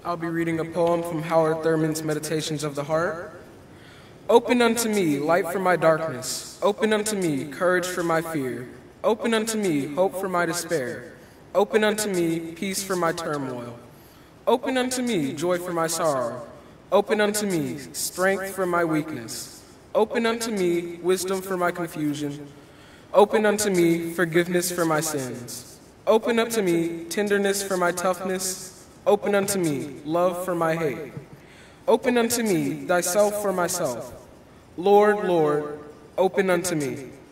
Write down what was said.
I'll be reading a poem from Howard Thurman's Meditations of the Heart. Open unto me light for my darkness. Open unto me courage for my fear. Open unto me hope for my despair. Open unto me peace for my turmoil. Open unto me joy for my sorrow. Open unto me strength for my weakness. Open unto me wisdom for my confusion. Open unto me forgiveness for my sins. Open unto me tenderness for my toughness. Open unto me love for my hate. Open unto me thyself for myself. Lord, Lord, open unto me.